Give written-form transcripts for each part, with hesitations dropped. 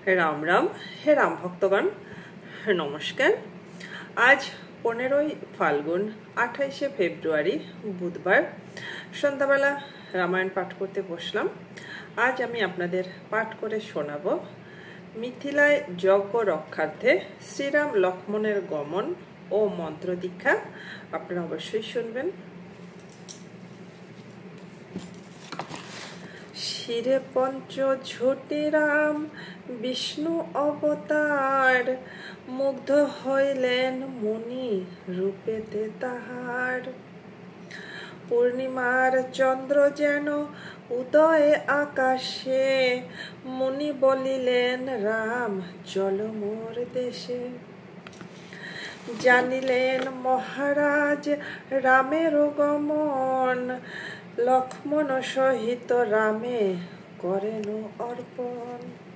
রাম রাম। হে রাম ভক্তগণ, নমস্কার। আজ 15ই ফাল্গুন, 28শে ফেব্রুয়ারি, বুধবার সন্ধ্যাবেলা রামায়ণ পাঠ করতে বসলাম। আজ আমি আপনাদের পাঠ করে শোনাব মিথিলায় যজ্ঞ রক্ষার্থে শ্রীরাম লক্ষ্মণের গমন ও মন্ত্র দীক্ষা। আপনারা অবশ্যই শুনবেন। শিরে পঞ্চ ঝুটি রাম বিষ্ণু অবতার, মুগ্ধ হইলেন মুনি রূপেতে তাহার। পূর্ণিমার চন্দ্র যেন উদয়ে আকাশে, মুনি বলিলেন রাম চলো মোর দেশে। জানিলেন মহারাজ রামের গমন, লক্ষ্মণ সহিত রামে করেন অর্পণ।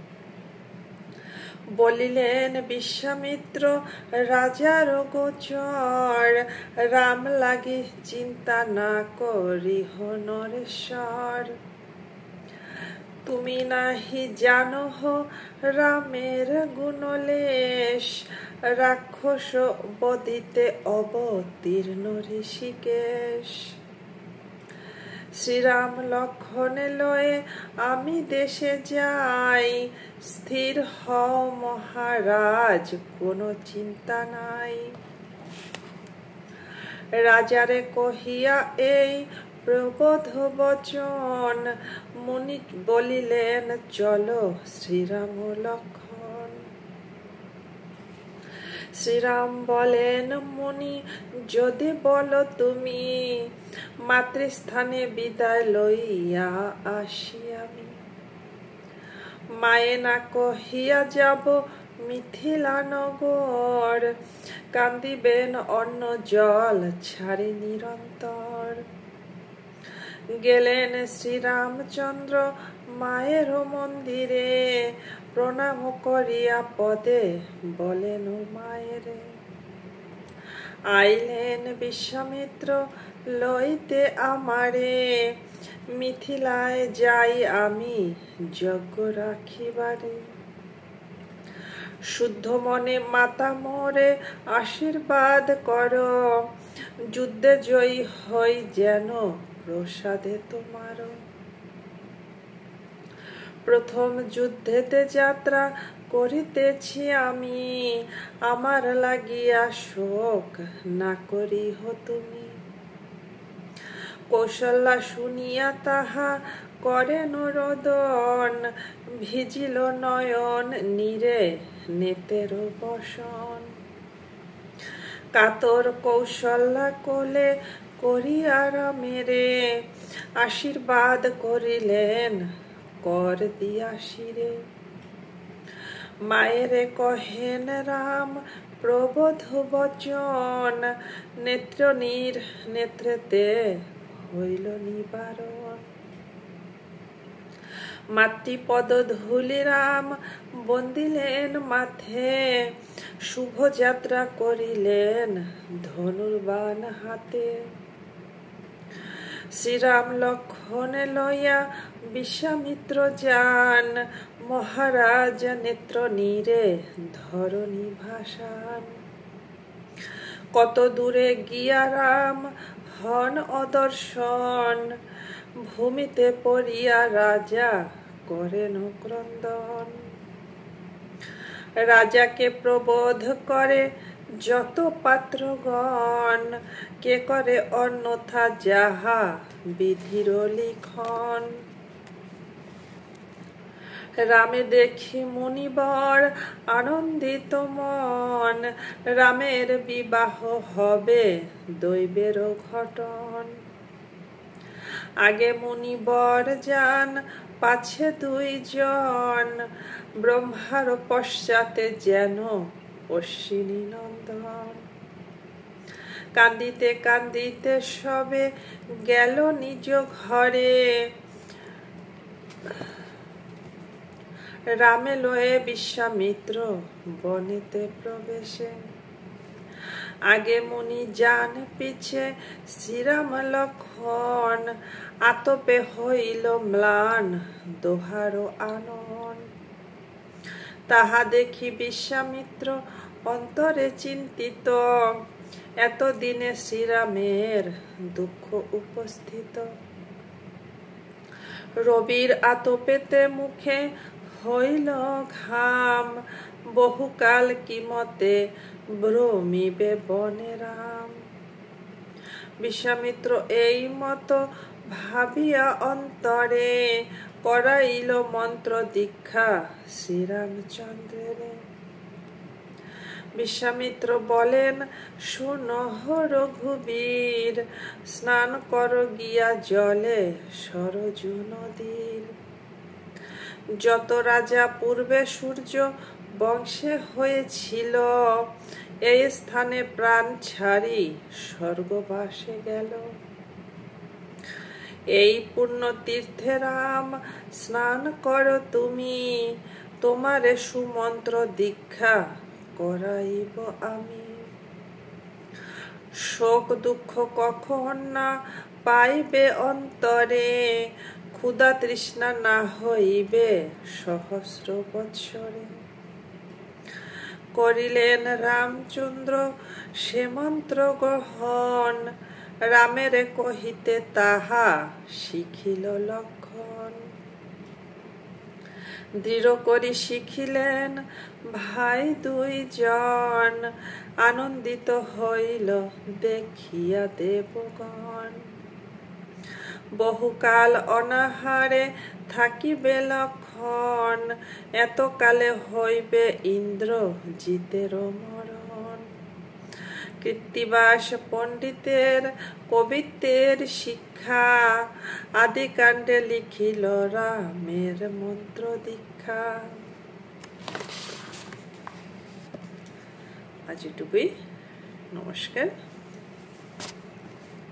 বলিলেন বিশ্বামিত্র রাজার গোচর, রাম লাগি চিন্তা না করিহ নরেশ্বর। তুমি নাহি জানো রামের গুণলেশ, রাক্ষস বদিতে অবতীর্ণ ঋষিকেশ। শ্রীরাম লক্ষণ লয়ে আমি দেশে যাই, স্থির হও মহারাজ কোনো চিন্তা নাই। রাজারে কহিয়া এই প্রবোধ বচন, মুনি বলিলেন চলো শ্রীরাম লক্ষণ। শ্রীরাম বলেন মুনি যদি বলো তুমি, মাতৃস্থানে বিদায় লইয়া আসি আমি। মায়ে না কহিয়া যাব মিথিলা নগর, কান্দিবেন অন্ন জল ছাড়ি নিরন্তর। গেলেন শ্রীরামচন্দ্র মায়ের মন্দিরে, প্রণাম করিয়া পদে বলেন মায়েরে। আইলেন বিশ্বামিত্র লইতে আমারে, মিথিলায় যাই আমি যজ্ঞ রাখিবারে। শুদ্ধ মনে মাতা মোরে আশীর্বাদ করো, যুদ্ধে জয়ী হই যেন প্রসাদে তোমার। প্রথম যুদ্ধেতে যাত্রা করিতেছি আমি, আমার লাগিয়া শোক না করিহ তুমি। কৌশল্যা শুনিয়া তাহা করেন রোদন, ভিজিল নয়ন নীরে নেতের বসন। কাতর কৌশল্যা কোলে করিয়া রামেরে, আশীর্বাদ করিলেন কর দিয়া শিরে। মায়েরে কহেন রাম প্রবোধ বচন, নেত্র নীর নেত্রেতে হইল নিবারণ। মাতৃপদ ধূলি রাম বন্দিলেন মাথে, শুভযাত্রা করিলেন ধনুর্বাণ হাতে। শ্রীরাম লক্ষণ লইয়া বিশ্বামিত্র যান, মহারাজ নেত্র নীরে ধরণী ভাসান। কত দূরে গিয়া রাম হন অদর্শন, ভূমিতে পড়িয়া রাজা করেন ক্রন্দন। রাজাকে প্রবোধ করে যত পাত্রগণ, কে করে অন্যথা যাহা বিধির লিখন। রামে দেখি মুনিবর আনন্দিত মন, রামের বিবাহ হবে দৈবের ঘটন। আগে মুনিবর যান পাছে দুইজন, ব্রহ্মার পশ্চাতে যেন অশ্বিনী নন্দন। কান্দিতে কান্দিতে সবে গেল নিজ ঘরে, রামে লয়ে বিশ্বামিত্র বনেতে প্রবেশে। আগে মুনি যান পিছে শ্রীরাম লক্ষণ, আতপে হইল ম্লান দোহার আনন। তাহা দেখি বিশ্বামিত্র অন্তরে চিন্তিত, এতদিনে শ্রীরামের দুঃখ উপস্থিত। রবির আতপেতে মুখে হইল ঘাম, বহুকাল কিমতে ভ্রমিবে বনে রাম। বিশ্বামিত্র এই মতো ভাবিয়া অন্তরে, করাইল মন্ত্র দীক্ষা শ্রীরামচন্দ্রের। বিশ্বামিত্র বলেন, শুনহ রঘুবীর, স্নান কর গিয়া জলে সরজু নদীর। যত রাজা পূর্বে সূর্য বংশে হয়েছিল, এই স্থানে প্রাণ ছাড়ি স্বর্গবাসে গেল। এই পুণ্য তীর্থে রাম স্নান কর তুমি, তোমারে সুমন্ত্র দীক্ষা করাইব আমি। শোক দুঃখ কখন না পাইবে অন্তরে, ক্ষুধা তৃষ্ণা না হইবে সহস্র বৎসরে। করিলেন রামচন্দ্র সে মন্ত্র গ্রহণ, রামের কহিতে তাহা শিখিল লক্ষণ। দৃঢ় করি শিখিলেন ভাই দুইজন, আনন্দিত হইল দেখিয়া দেবগণ। বহুকাল অনাহারে থাকিবে লক্ষণ, এতকালে হইবে ইন্দ্র জিতের মরণ। কৃত্তিবাস পণ্ডিতের কবিত্বের শিক্ষা, আদিকাণ্ডে লিখিল রামের মন্ত্র দীক্ষা। আজ এটুকুই, নমস্কার।